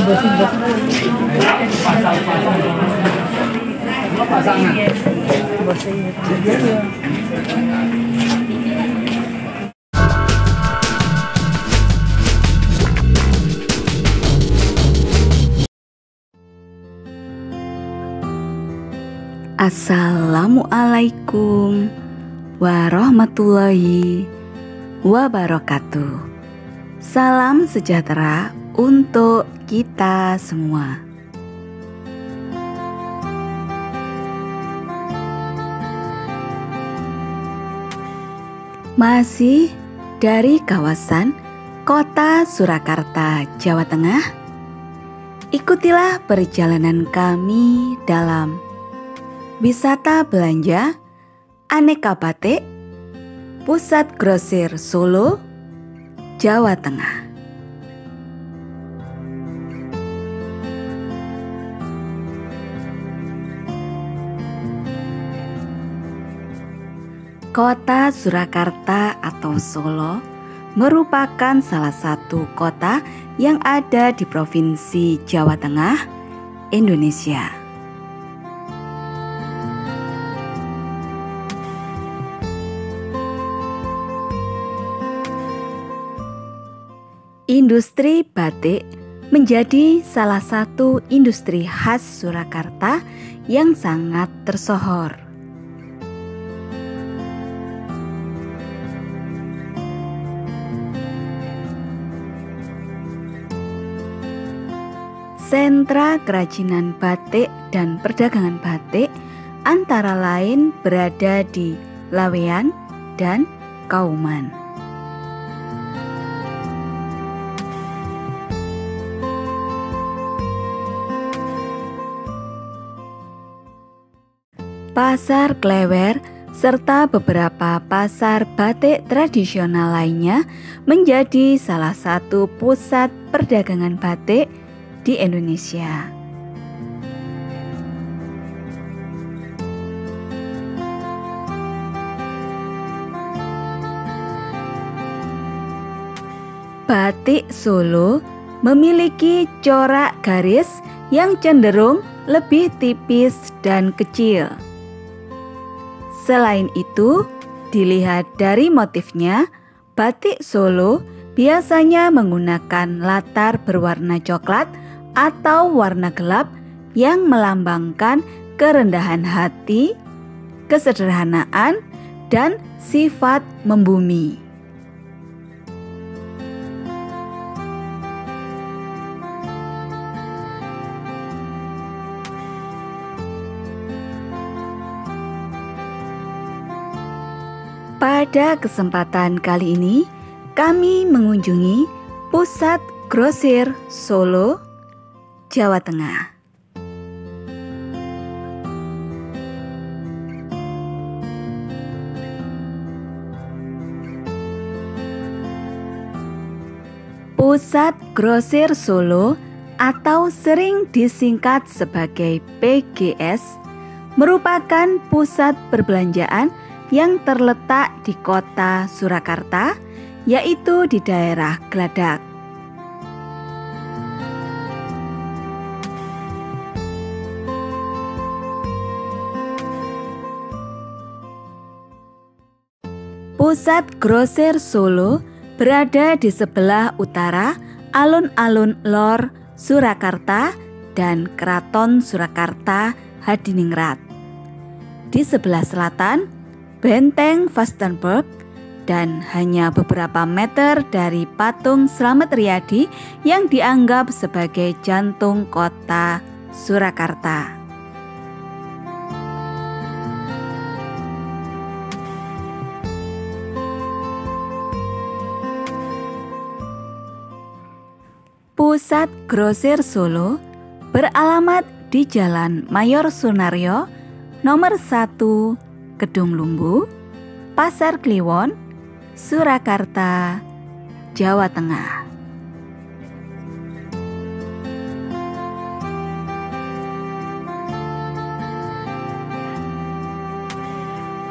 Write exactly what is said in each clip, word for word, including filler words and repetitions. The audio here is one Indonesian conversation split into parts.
Assalamualaikum warahmatullahi wabarakatuh. Salam sejahtera untuk kita semua. Masih dari kawasan Kota Surakarta, Jawa Tengah, ikutilah perjalanan kami dalam wisata belanja aneka batik Pusat Grosir Solo, Jawa Tengah. Kota Surakarta atau Solo merupakan salah satu kota yang ada di Provinsi Jawa Tengah, Indonesia. Industri batik menjadi salah satu industri khas Surakarta yang sangat tersohor. Sentra kerajinan batik dan perdagangan batik antara lain berada di Laweyan dan Kauman. Pasar Klewer serta beberapa pasar batik tradisional lainnya menjadi salah satu pusat perdagangan batik di Indonesia. Batik Solo memiliki corak garis yang cenderung lebih tipis dan kecil. Selain itu, dilihat dari motifnya, batik Solo biasanya menggunakan latar berwarna coklat atau warna gelap yang melambangkan kerendahan hati, kesederhanaan, dan sifat membumi. Pada kesempatan kali ini, kami mengunjungi Pusat Grosir Solo, Jawa Tengah. Pusat Grosir Solo atau sering disingkat sebagai P G S merupakan pusat perbelanjaan yang terletak di kota Surakarta, yaitu di daerah Gladak. Pusat Grosir Solo berada di sebelah utara alun-alun Lor Surakarta dan Keraton Surakarta Hadiningrat. Di sebelah selatan Benteng Vastenburg, dan hanya beberapa meter dari patung Slamet Riyadi yang dianggap sebagai jantung kota Surakarta. Pusat Grosir Solo beralamat di Jalan Mayor Sunaryo nomor satu, Gedung Lumbu, Pasar Kliwon, Surakarta, Jawa Tengah.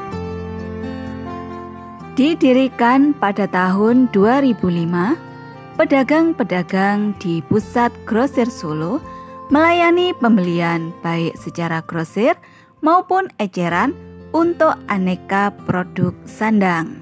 Didirikan pada tahun dua ribu lima, pedagang-pedagang di Pusat Grosir Solo melayani pembelian baik secara grosir maupun eceran untuk aneka produk sandang.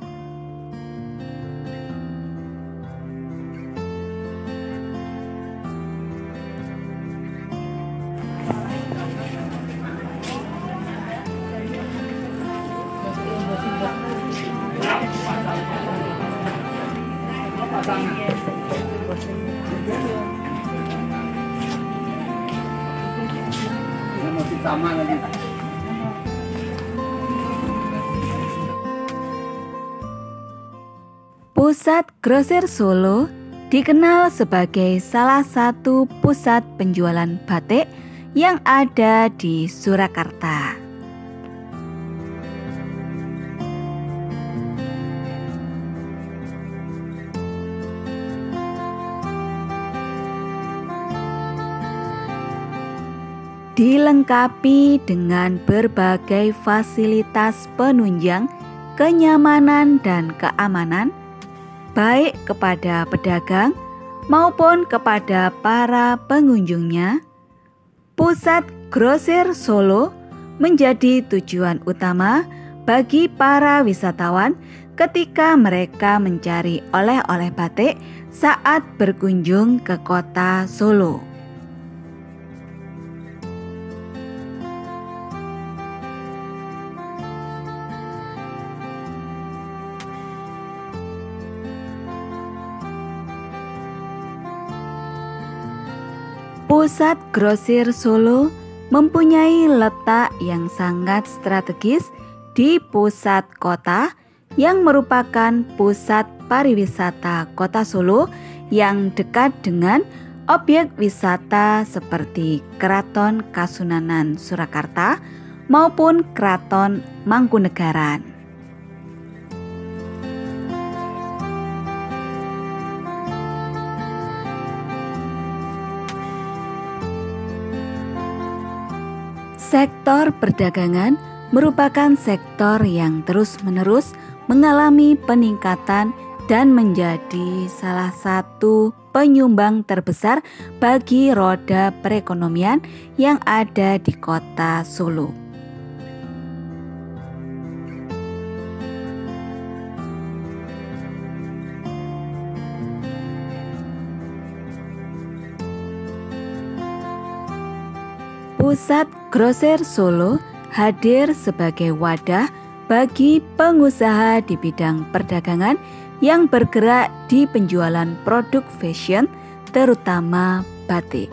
Sama lagi. Pusat Grosir Solo dikenal sebagai salah satu pusat penjualan batik yang ada di Surakarta. Dilengkapi dengan berbagai fasilitas penunjang kenyamanan dan keamanan, baik kepada pedagang maupun kepada para pengunjungnya. Pusat Grosir Solo menjadi tujuan utama bagi para wisatawan ketika mereka mencari oleh-oleh batik saat berkunjung ke kota Solo. Pusat Grosir Solo mempunyai letak yang sangat strategis di pusat kota yang merupakan pusat pariwisata kota Solo yang dekat dengan objek wisata seperti Keraton Kasunanan Surakarta maupun Keraton Mangkunegaran. Sektor perdagangan merupakan sektor yang terus-menerus mengalami peningkatan dan menjadi salah satu penyumbang terbesar bagi roda perekonomian yang ada di kota Solo. Pusat Grosir Solo hadir sebagai wadah bagi pengusaha di bidang perdagangan yang bergerak di penjualan produk fashion, terutama batik.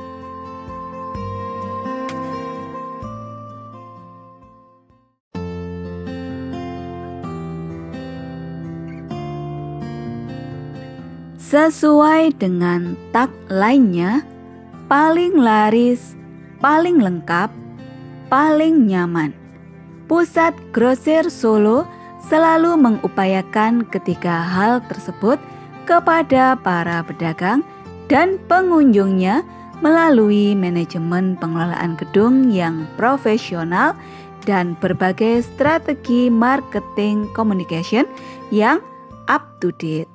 Sesuai dengan tagline-nya, paling laris, paling lengkap, paling nyaman. Pusat Grosir Solo selalu mengupayakan ketiga hal tersebut kepada para pedagang dan pengunjungnya melalui manajemen pengelolaan gedung yang profesional dan berbagai strategi marketing communication yang up to date.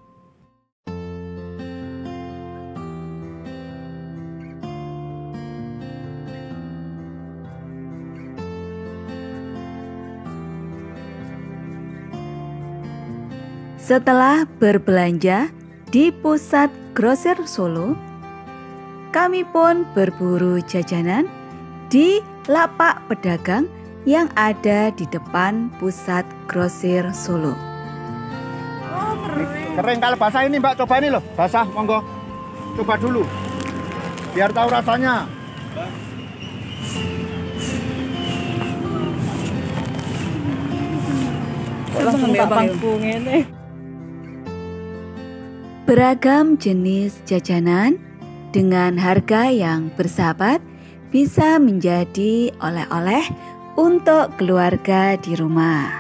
Setelah berbelanja di Pusat Grosir Solo, kami pun berburu jajanan di lapak pedagang yang ada di depan Pusat Grosir Solo. Oh, kering. Kering kalau basah ini Mbak, coba ini loh, basah, monggo. Coba dulu, biar tahu rasanya. Langsung panggung ini. Beragam jenis jajanan dengan harga yang bersahabat bisa menjadi oleh-oleh untuk keluarga di rumah.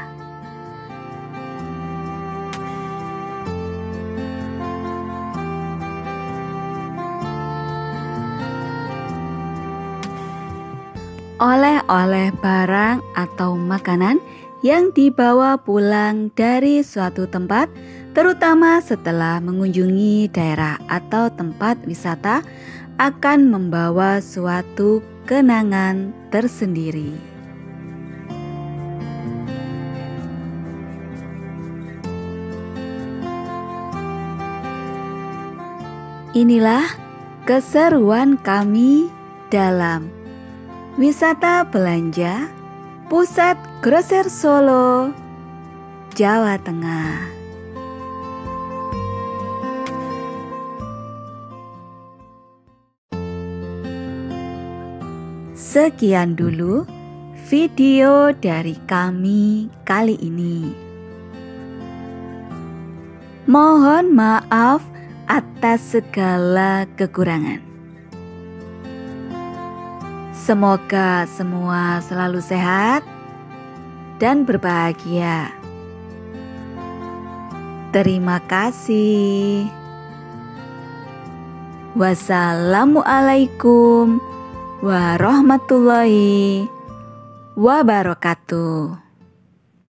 Oleh-oleh barang atau makanan yang dibawa pulang dari suatu tempat, terutama setelah mengunjungi daerah atau tempat wisata, akan membawa suatu kenangan tersendiri. Inilah keseruan kami dalam wisata belanja Pusat Grosir Solo, Jawa Tengah. Sekian dulu video dari kami kali ini. Mohon maaf atas segala kekurangan. Semoga semua selalu sehat dan berbahagia. Terima kasih. Wassalamualaikum warahmatullahi wabarakatuh.